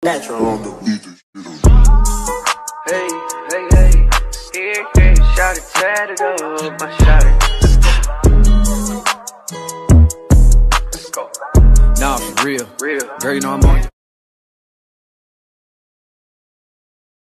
Natural on the beat. Hey, hey, hey, hey, shout it, tatted up, my shout it. Let's go. Nah, for real. Real. Girl, you know I'm on you.